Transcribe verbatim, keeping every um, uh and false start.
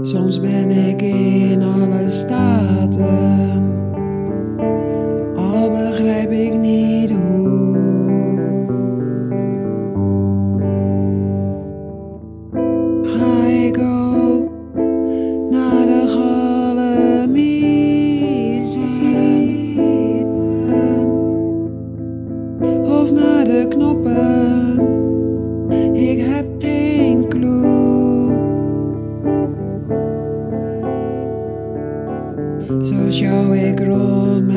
Soms ben ik in alle staten, al begrijp ik niet hoe. Ga ik ook naar de galamiezen of naar de knoppen? Ik heb geen clue. Zo sjouw ik rond